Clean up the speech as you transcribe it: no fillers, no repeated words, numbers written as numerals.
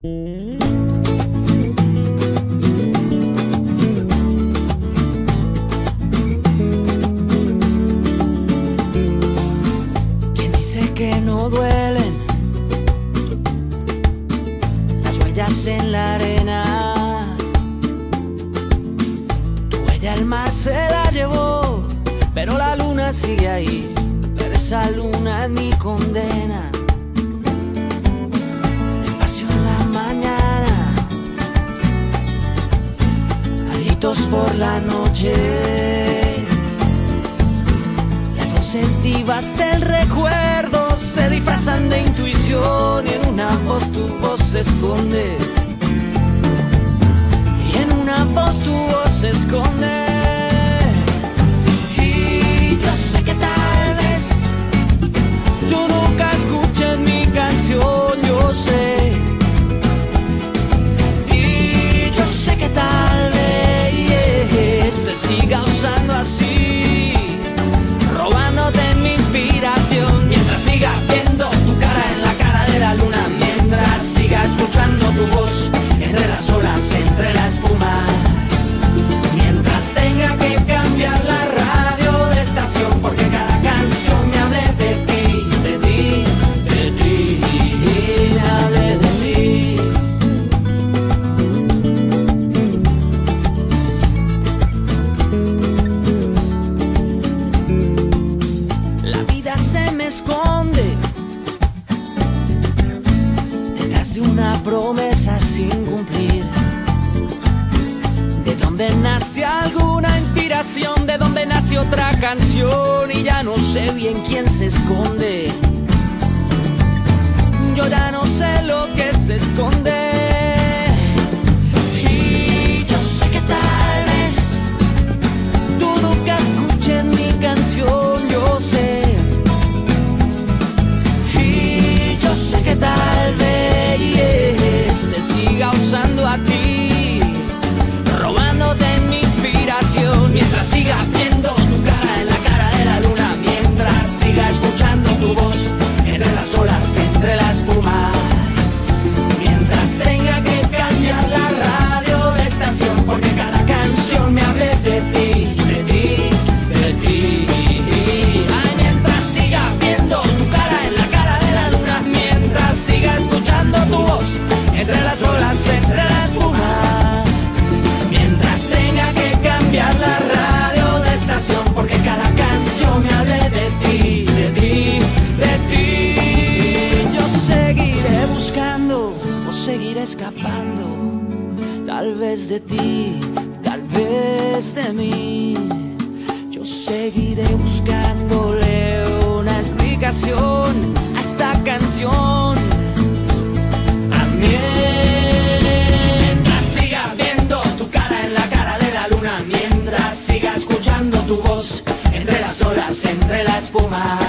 ¿Quién dice que no duelen las huellas en la arena? Tu huella el mar se la llevó, pero la luna sigue ahí. Pero esa luna es mi condena. Despacio en la mañana, gritos por la noche, las voces vivas del recuerdo se disfrazan de intuición, y en una voz tu voz se esconde, y en una voz tu voz se esconde. Y yo sé que tal vez tú nunca escuches mi canción, yo sé. Y yo sé que tal vez te siga usando así, robándote mi inspiración. Mientras siga viendo tu cara en la cara de la luna, mientras siga escuchando tu voz entre las olas, entre la espuma, mientras tenga que cambiar la radio de estación, porque cada canción me hable de ti, de ti, de ti, me hable de ti. La vida se me esconde detrás de una promesa sin cumplir. ¿De dónde nace alguna inspiración? ¿De dónde nace otra canción? Y ya no sé bien quién se esconde. Yo ya no sé lo que se esconde. Y yo sé que tal vez tú nunca escuches mi canción, yo sé. Y yo sé que tal vez te siga usando a ti, robándote mi inspiración. Mientras siga viendo tu cara en la cara de la luna, mientras siga escuchando tu voz entre las olas, entre la espuma, mientras tenga que cambiar la radio de estación, porque cada canción me hable de ti, de ti, de ti. Ay, mientras siga viendo tu cara en la cara de la luna, mientras siga escuchando tu voz entre las olas, entre la espuma, mientras tenga que cambiar la radio de estación, porque cada canción me hable de ti, de ti, de ti. Yo seguiré buscando o seguiré escapando, tal vez de ti, tal vez de mí. Yo seguiré buscándole una explicación a esta canción. Mientras siga viendo tu cara en la cara de la luna, mientras siga escuchando tu voz entre las olas, entre la espuma,